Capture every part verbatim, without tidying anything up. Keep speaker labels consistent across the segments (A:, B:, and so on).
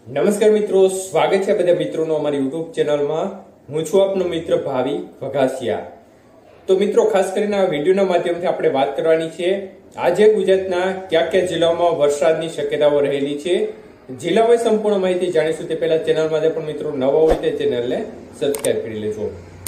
A: નમસ્કાર મિત્રો, સ્વાગત છે બધા મિત્રોનો અમારી યુટ્યુબ ચેનલમાં। હું છું આપનો મિત્ર ભાવિ વઘાસિયા। તો મિત્રો, ખાસ કરીને આ વિડીયોના માધ્યમથી આપણે વાત કરવાની છે આજે ગુજરાતના કયા કયા જિલ્લાઓમાં વરસાદની શક્યતાઓ રહેલી છે। જિલ્લાઓની સંપૂર્ણ માહિતી જાણીશું તે પહેલા ચેનલમાં જે પણ મિત્રો નવા હોય તે ચેનલને સબસ્ક્રાઇબ કરી લેજો।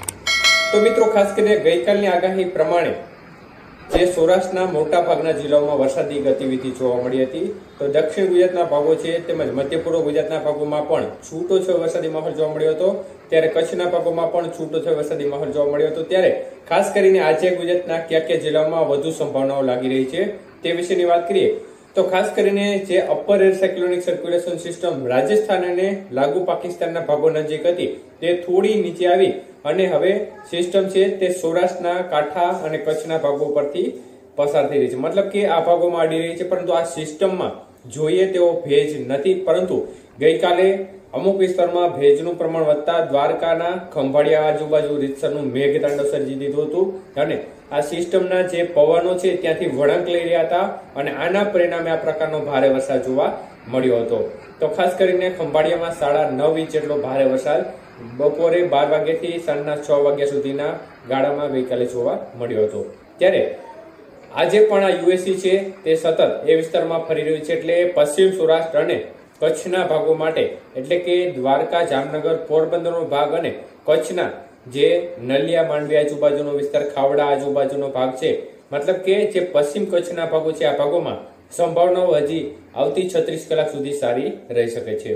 A: તો મિત્રો, ખાસ કરીને ગઈકાલની આગાહી પ્રમાણે જે સૌરાષ્ટ્રના મોટા ભાગના જિલ્લાઓમાં વરસાદી ગતિવિધિ જોવા મળી હતી, તો દક્ષિણ ગુજરાતના ભાગો છે તેમજ મધ્ય પૂર્વ ગુજરાતના ભાગોમાં પણ છૂટો છવાયો વરસાદી માહોલ જોવા મળ્યો હતો। ત્યારે કચ્છના ભાગોમાં પણ છૂટો છવાયો વરસાદી માહોલ જોવા મળ્યો હતો। ત્યારે ખાસ કરીને આજે ગુજરાતના કયા કયા જિલ્લાઓમાં વધુ સંભાવનાઓ લાગી રહી છે તે વિશેની વાત કરીએ તો ખાસ કરીને જે upper air cyclonic circulation system Rajasthan અને લાગુ પાકિસ્તાનના ભાગો નજીક હતી તે થોડી નીચે આવી અને હવે સિસ્ટમ છે તે સૌરાષ્ટ્રના કાંઠા અને કચ્છના ભાગો પરથી પસાર થઈ રહી છે। મતલબ કે આ ભાગોમાં અડી રહી છે, પરંતુ આ સિસ્ટમમાં જોઈએ તેવો ભેજ નથી। પરંતુ ગઈકાલે અમુક વિસ્તારમાં ભેજનું પ્રમાણ વધતા દ્વારકાના ખંભાળિયા આજુબાજુ રીતસરનું મેઘતાંડવ સર્જી દીધું હતું અને આ સિસ્ટમના જે પવનો છે ત્યાંથી વળાંક લઈ રહ્યા હતા અને આના પરિણામે આ પ્રકારનો ભારે વરસાદ જોવા મળ્યો હતો। તો ખાસ કરીને ખંભાળિયામાં સાડા નવ ઇંચ જેટલો ભારે વરસાદ બપોરે બાર વાગ્યાથી સાંજના છ વાગ્યા સુધીના ગાળામાં ગઈકાલે જોવા મળ્યો હતો। ત્યારે આજે પણ આ યુએસી છે તે સતત એ વિસ્તારમાં ફરી રહ્યું છે, એટલે પશ્ચિમ સૌરાષ્ટ્ર અને કચ્છના ભાગો માટે એટલે કે દ્વારકા, જામનગર, પોરબંદરનો ભાગ અને કચ્છના જે નલિયા, માંડવી આજુબાજુનો વિસ્તાર, ખાવડા આજુબાજુનો ભાગ છે, મતલબ કે જે પશ્ચિમ કચ્છના ભાગો છે આ ભાગોમાં સંભાવનાઓ હજી આવતી છત્રીસ કલાક સુધી સારી રહી શકે છે।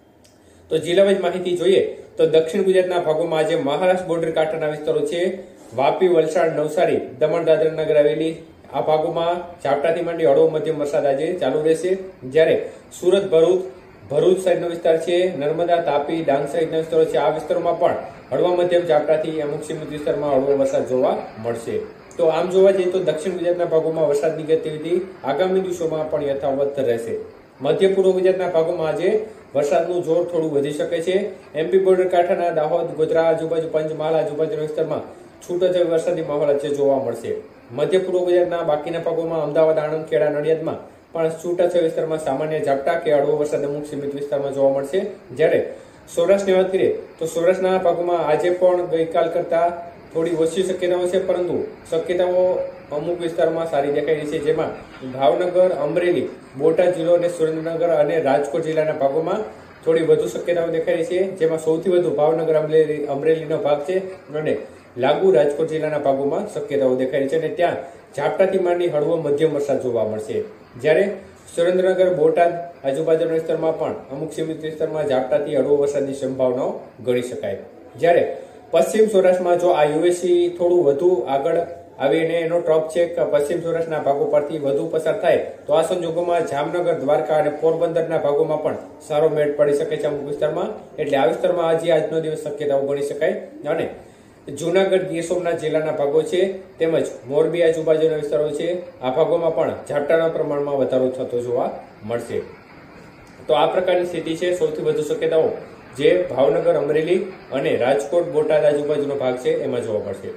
A: તો જિલ્લાવાઇઝ માહિતી જોઈએ તો દક્ષિણ ગુજરાતના ભાગોમાં આજે મહારાષ્ટ્ર બોર્ડર કાંઠાના વિસ્તારો છે વાપી, વલસાડ, નવસારી, દમણ, દાદરા, નગર હવેલી આ ભાગોમાં ઝાપટાથી માંડી હળવો મધ્યમ વરસાદ આજે ચાલુ રહેશે। જ્યારે સુરત, ભરૂચ ભરૂચ સાઈડનો વિસ્તાર છે, નર્મદા, તાપી, ડાંગ સહિતના વિસ્તારો છે આ વિસ્તારોમાં પણ હળવા મધ્યમ ઝાપટાથી અમુક સીમિત વિસ્તારમાં હળવો વરસાદ જોવા મળશે। તો આમ જોવા જઈએ તો દક્ષિણ ગુજરાતના ભાગોમાં વરસાદની ગતિવિધિ આગામી દિવસોમાં પણ યથાવત રહેશે। મધ્ય પૂર્વ ગુજરાતના ભાગોમાં આજે વરસાદનું જોર થોડું વધી શકે છે। એમપી બોર્ડર કાંઠાના દાહોદ, ગોધરા આજુબાજુ, પંચમહાલ આજુબાજુના વિસ્તારમાં છૂટોછવાયો વરસાદી માહોલ આજે જોવા મળશે। મધ્ય પૂર્વ ગુજરાતના બાકીના ભાગોમાં અમદાવાદ, આણંદ, ખેડા, નડિયાદમાં પણ છૂટાછવાયા વિસ્તારમાં સામાન્ય ઝાપટા કે હળવો વરસાદ અમુક સીમિત વિસ્તારમાં જોવા મળશે। જ્યારે સૌરાષ્ટ્રની વાત કરીએ તો સૌરાષ્ટ્રના ભાગોમાં આજે પણ ગઈકાલ કરતા થોડી ઓછી શક્યતાઓ છે, પરંતુ શક્યતાઓ અમુક વિસ્તારમાં સારી દેખાઈ રહી છે, જેમાં ભાવનગર, અમરેલી, બોટાદ જિલ્લો અને સુરેન્દ્રનગર અને રાજકોટ જિલ્લાના ભાગોમાં થોડી વધુ શક્યતાઓ દેખાઈ રહી છે, જેમાં સૌથી વધુ ભાવનગર, અમરેલી અમરેલીનો ભાગ છે અને લાગુ રાજકોટ જિલ્લાના ભાગોમાં શક્યતાઓ દેખાઈ રહી છે અને ત્યાં ઝાપટાથી માંડી હળવો મધ્યમ વરસાદ જોવા મળશે। જ્યારે સુરેન્દ્રનગર, બોટાદ આજુબાજુના વિસ્તારમાં પણ અમુક સીમિત વિસ્તારમાં ઝાપટાથી હળવો વરસાદની સંભાવનાઓ ગણી શકાય। જ્યારે પશ્ચિમ સૌરાષ્ટ્રમાં જો આ યુએસી થોડું વધુ આગળ આવીને એનો ટ્રપ છે કે પશ્ચિમ સૌરાષ્ટ્રના ભાગો પરથી વધુ પસાર થાય તો આ સંજોગોમાં જામનગર, દ્વારકા અને પોરબંદરના ભાગોમાં પણ સારો મેળ પડી શકે છે અમુક વિસ્તારમાં, એટલે આ વિસ્તારમાં હજી આજનો દિવસ શક્યતાઓ ગણી શકાય। અને જૂનાગઢ, ગીર સોમનાથ જિલ્લાના ભાગો છે તેમજ મોરબી આજુબાજુના વિસ્તારો છે આ ભાગોમાં પણ ઝાપટાના પ્રમાણમાં વધારો થતો જોવા મળશે। તો આ પ્રકારની સ્થિતિ છે। સૌથી વધુ શક્યતાઓ જે ભાવનગર, અમરેલી અને રાજકોટ, બોટાદ આજુબાજુનો ભાગ છે એમાં જોવા મળશે।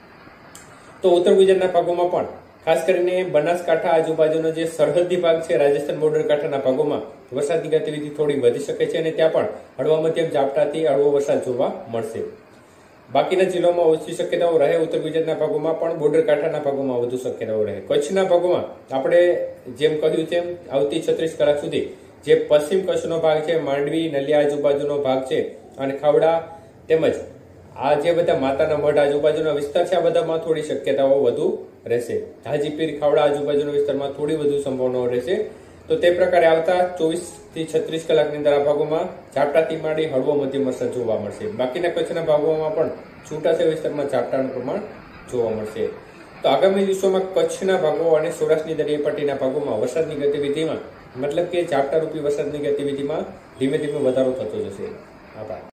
A: તો ઉત્તર ગુજરાતના ભાગોમાં પણ ખાસ કરીને બનાસકાંઠા આજુબાજુનો જે સરહદી ભાગ છે રાજસ્થાન બોર્ડર કાંઠાના ભાગોમાં વરસાદની ગતિવિધિ થોડી વધી શકે છે અને ત્યાં પણ હળવા મધ્યમ ઝાપટાથી હળવો વરસાદ જોવા મળશે। બાકીના જિલ્લાઓમાં ઓછી શક્યતાઓ રહે। ઉત્તર ગુજરાતના ભાગોમાં પણ બોર્ડર કાંઠાના ભાગોમાં વધુ શક્યતાઓ રહે। કચ્છના ભાગોમાં આપણે જેમ કહ્યું તેમ આવતી છત્રીસ કલાક સુધી જે પશ્ચિમ કચ્છનો ભાગ છે, માંડવી, નલિયા આજુબાજુનો ભાગ છે અને ખાવડા તેમજ આ જે બધા માતાના મઢ આજુબાજુના વિસ્તાર છે આ બધામાં થોડી શક્યતાઓ વધુ રહેશે। હાજીપીર, ખાવડા આજુબાજુના વિસ્તારમાં થોડી વધુ સંભાવનાઓ રહેશે। તો તે પ્રકારે આવતા ચોવીસ થી છત્રીસ કલાકની અંદર આ ભાગોમાં ઝાપટાથી માંડી હળવો મધ્યમ વરસાદ જોવા મળશે। બાકીના કચ્છના ભાગોમાં પણ છૂટાછવાયા વિસ્તારમાં ઝાપટાનું પ્રમાણ જોવા મળશે। તો આગામી દિવસોમાં કચ્છના ભાગો અને સૌરાષ્ટ્રની દરિયાઈ પટ્ટીના ભાગોમાં વરસાદની ગતિવિધિમાં મતલબ કે ઝાપટારૂપી વરસાદની ગતિવિધિમાં ધીમે ધીમે વધારો થતો જશે। આભાર।